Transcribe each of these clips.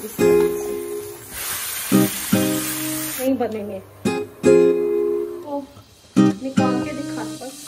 इस नहीं बनेंगे तो निकाल के दिखा बस।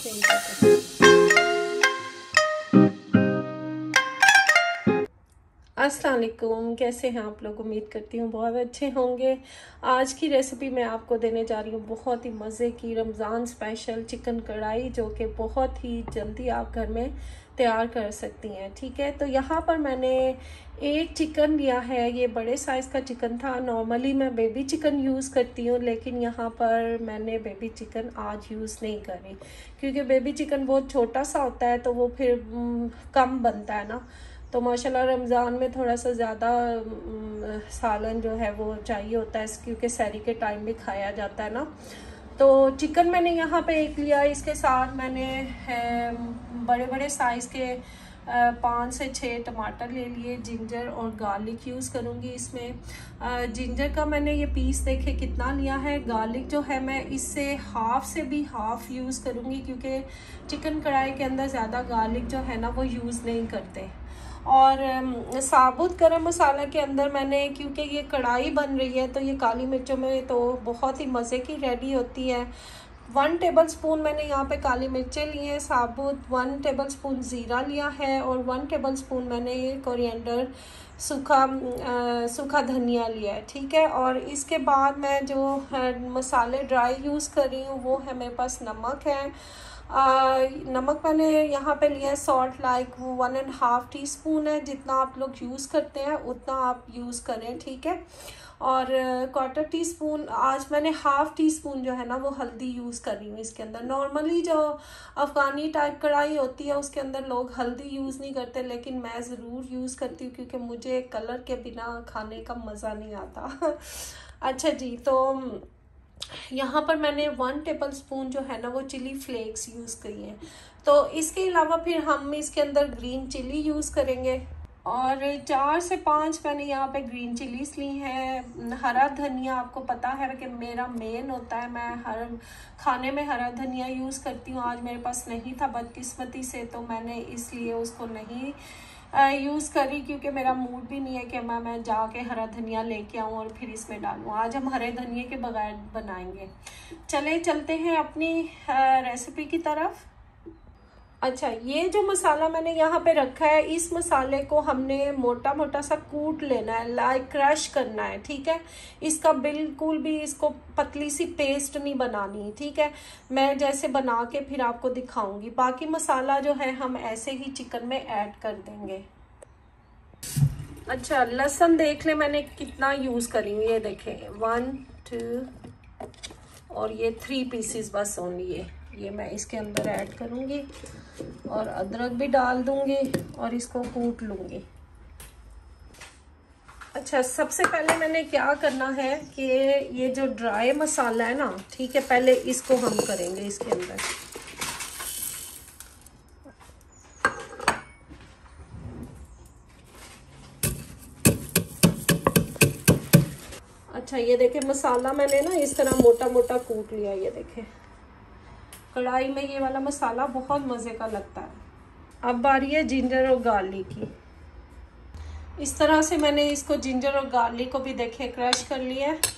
अस्सलाम वालेकुम, कैसे हैं आप लोग? उम्मीद करती हूँ बहुत अच्छे होंगे। आज की रेसिपी मैं आपको देने जा रही हूँ बहुत ही मज़े की रमज़ान स्पेशल चिकन कढ़ाई, जो कि बहुत ही जल्दी आप घर में तैयार कर सकती हैं। ठीक है, तो यहाँ पर मैंने एक चिकन लिया है। ये बड़े साइज़ का चिकन था। नॉर्मली मैं बेबी चिकन यूज़ करती हूँ, लेकिन यहाँ पर मैंने बेबी चिकन आज यूज़ नहीं करी, क्योंकि बेबी चिकन बहुत छोटा सा होता है तो वो फिर कम बनता है ना। तो माशाल्लाह रमज़ान में थोड़ा सा ज़्यादा सालन जो है वो चाहिए होता है, क्योंकि सहरी के टाइम भी खाया जाता है ना। तो चिकन मैंने यहाँ पे एक लिया। इसके साथ मैंने बड़े बड़े साइज़ के 5 से 6 टमाटर ले लिए। जिंजर और गार्लिक यूज़ करूँगी इसमें। जिंजर का मैंने ये पीस देखे कितना लिया है। गार्लिक जो है मैं इससे हाफ से भी हाफ यूज़ करूँगी, क्योंकि चिकन कढ़ाई के अंदर ज़्यादा गार्लिक जो है ना वो यूज़ नहीं करते। और साबुत गरम मसाला के अंदर मैंने, क्योंकि ये कढ़ाई बन रही है तो ये काली मिर्चों में तो बहुत ही मज़े की रेडी होती है। 1 टेबलस्पून मैंने यहाँ पे काली मिर्चें ली हैं साबुत। 1 टेबलस्पून ज़ीरा लिया है और 1 टेबलस्पून मैंने ये कोरिएंडर सूखा धनिया लिया है। ठीक है, और इसके बाद मैं जो मसाले ड्राई यूज़ कर रही हूँ वो है, मेरे पास नमक है। नमक मैंने यहाँ पे लिया है सॉल्ट लाइक 1.5 टीस्पून है। जितना आप लोग यूज़ करते हैं उतना आप यूज़ करें। ठीक है, और 1/4 टीस्पून, आज मैंने 1/2 टीस्पून जो है ना वो हल्दी यूज़ कर रही हूँ इसके अंदर। नॉर्मली जो अफ़गानी टाइप कढ़ाई होती है उसके अंदर लोग हल्दी यूज़ नहीं करते, लेकिन मैं ज़रूर यूज़ करती हूँ, क्योंकि मुझे कलर के बिना खाने का मज़ा नहीं आता। अच्छा जी, तो यहाँ पर मैंने 1 टेबलस्पून जो है ना वो चिली फ्लेक्स यूज़ करी है। तो इसके अलावा फिर हम इसके अंदर ग्रीन चिली यूज़ करेंगे, और 4 से 5 मैंने यहाँ पे ग्रीन चिलीज ली हैं। हरा धनिया आपको पता है कि मेरा मेन होता है, मैं हर खाने में हरा धनिया यूज़ करती हूँ। आज मेरे पास नहीं था बदकिस्मती से, तो मैंने इसलिए उसको नहीं यूज़ करी, क्योंकि मेरा मूड भी नहीं है कि मैं जाके हरा धनिया लेके आऊँ और फिर इसमें डालूँ। आज हम हरे धनिए के बगैर बनाएंगे। चले चलते हैं अपनी रेसिपी की तरफ। अच्छा, ये जो मसाला मैंने यहाँ पे रखा है, इस मसाले को हमने मोटा मोटा सा कूट लेना है, लाइक क्रश करना है। ठीक है, इसका बिल्कुल भी इसको पतली सी पेस्ट नहीं बनानी। ठीक है, मैं जैसे बना के फिर आपको दिखाऊंगी। बाकी मसाला जो है हम ऐसे ही चिकन में ऐड कर देंगे। अच्छा, लहसुन देख ले मैंने कितना यूज़ करी हूँ, ये देखें 1 2 और ये 3 पीसीस बस ओनली। ये मैं इसके अंदर ऐड करूँगी और अदरक भी डाल दूँगी और इसको कूट लूँगी। अच्छा, सबसे पहले मैंने क्या करना है कि ये जो ड्राई मसाला है ना, ठीक है, पहले इसको हम करेंगे इसके अंदर। अच्छा, ये देखें मसाला मैंने ना इस तरह मोटा मोटा कूट लिया। ये देखें, कढ़ाई में ये वाला मसाला बहुत मज़े का लगता है। अब बारी है जिंजर और गार्लिक की। इस तरह से मैंने इसको जिंजर और गार्लिक को भी देखे क्रश कर लिया है।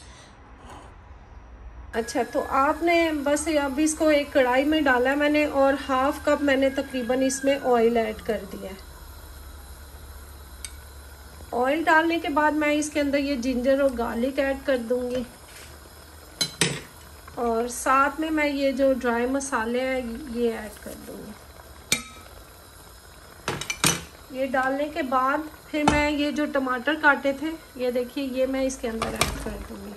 अच्छा, तो आपने बस अब इसको एक कढ़ाई में डाला है मैंने, और 1/2 कप मैंने तकरीबन इसमें ऑयल ऐड कर दिया है। ऑयल डालने के बाद मैं इसके अंदर ये जिंजर और गार्लिक ऐड कर दूंगी, और साथ में मैं ये जो ड्राई मसाले हैं ये ऐड कर दूंगी। ये डालने के बाद फिर मैं ये जो टमाटर काटे थे, ये देखिए, ये मैं इसके अंदर ऐड कर दूंगी।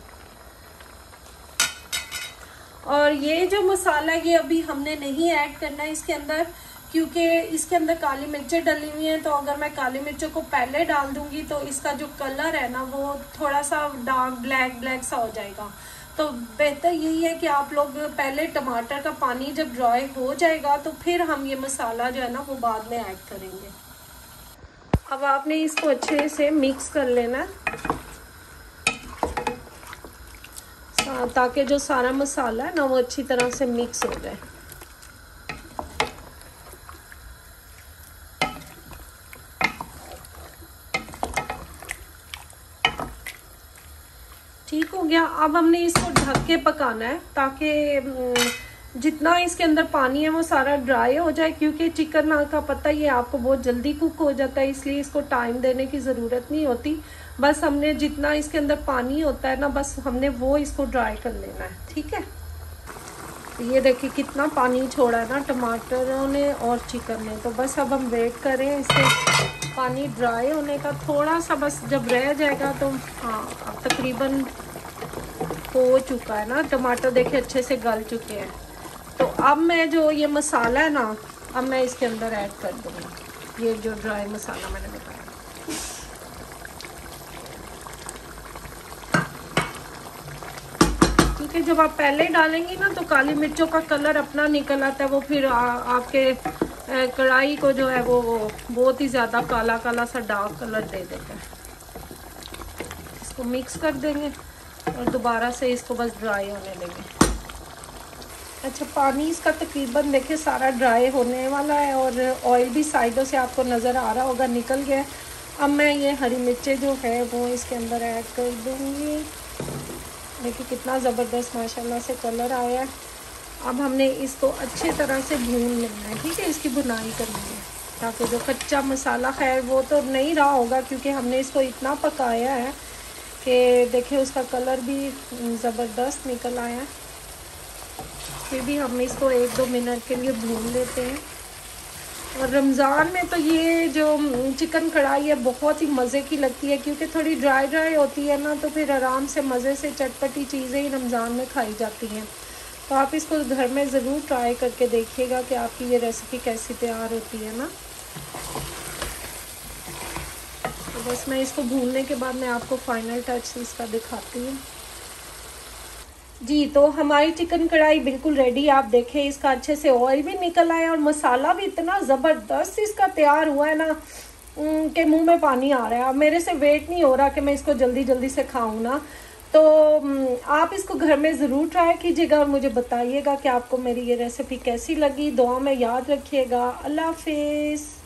और ये जो मसाला ये अभी हमने नहीं ऐड करना है इसके अंदर, क्योंकि इसके अंदर काली मिर्चें डली हुई हैं। तो अगर मैं काली मिर्चों को पहले डाल दूंगी तो इसका जो कलर है ना वो थोड़ा सा डार्क ब्लैक सा हो जाएगा। तो बेहतर यही है कि आप लोग पहले टमाटर का पानी जब ड्राई हो जाएगा तो फिर हम ये मसाला जो है ना वो बाद में ऐड करेंगे। अब आपने इसको अच्छे से मिक्स कर लेना, ताकि जो सारा मसाला है ना वो अच्छी तरह से मिक्स हो जाए। ठीक हो गया। अब हमने इसको ढक के पकाना है ताकि जितना इसके अंदर पानी है वो सारा ड्राई हो जाए, क्योंकि चिकन का पता ही है आपको बहुत जल्दी कुक हो जाता है, इसलिए इसको टाइम देने की ज़रूरत नहीं होती। बस हमने जितना इसके अंदर पानी होता है ना, बस हमने वो इसको ड्राई कर लेना है। ठीक है, ये देखिए कितना पानी छोड़ा है ना टमाटरों ने और चिकन ने। तो बस अब हम वेट करें इससे पानी ड्राई होने का थोड़ा सा, बस जब रह जाएगा तो हाँ अब तकरीबन हो चुका है ना। टमाटर देखिए अच्छे से गल चुके हैं। तो अब मैं जो ये मसाला है ना, अब मैं इसके अंदर ऐड कर दूँगी, ये जो ड्राई मसाला मैंने बताया। क्योंकि जब आप पहले डालेंगी ना तो काली मिर्चों का कलर अपना निकल आता है, वो फिर आपके कढ़ाई को जो है वो बहुत ही ज़्यादा काला काला सा डार्क कलर दे देता है। इसको मिक्स कर देंगे और दोबारा से इसको बस ड्राई होने देंगे। अच्छा, पानी इसका तकरीबन देखिए सारा ड्राई होने वाला है और ऑयल भी साइडों से आपको नज़र आ रहा होगा निकल गया। अब मैं ये हरी मिर्चें जो है वो इसके अंदर ऐड कर दूँगी। देखिए कितना ज़बरदस्त माशाल्लाह से कलर आया है। अब हमने इसको अच्छे तरह से भून लेना है। ठीक है, इसकी भुनाई करनी है ताकि जो कच्चा मसाला खैर वो तो नहीं रहा होगा, क्योंकि हमने इसको इतना पकाया है कि देखिए उसका कलर भी ज़बरदस्त निकल आया है। फिर भी हम इसको 1-2 मिनट के लिए भून लेते हैं। और रमज़ान में तो ये जो चिकन कढ़ाई है बहुत ही मज़े की लगती है, क्योंकि थोड़ी ड्राई ड्राई होती है ना, तो फिर आराम से मज़े से चटपटी चीज़ें ही रमज़ान में खाई जाती हैं। तो आप इसको घर में ज़रूर ट्राई करके देखिएगा कि आपकी ये रेसिपी कैसी तैयार होती है ना। तो बस मैं इसको भूनने के बाद मैं आपको फाइनल टच इसका दिखाती हूँ। जी, तो हमारी चिकन कढ़ाई बिल्कुल रेडी। आप देखें इसका अच्छे से ऑयल भी निकल आया और मसाला भी इतना ज़बरदस्त इसका तैयार हुआ है ना कि मुंह में पानी आ रहा है। अब मेरे से वेट नहीं हो रहा कि मैं इसको जल्दी जल्दी से खाऊं ना। तो आप इसको घर में ज़रूर ट्राई कीजिएगा और मुझे बताइएगा कि आपको मेरी ये रेसिपी कैसी लगी। दुआ में याद रखिएगा। अल्लाह हाफिज़।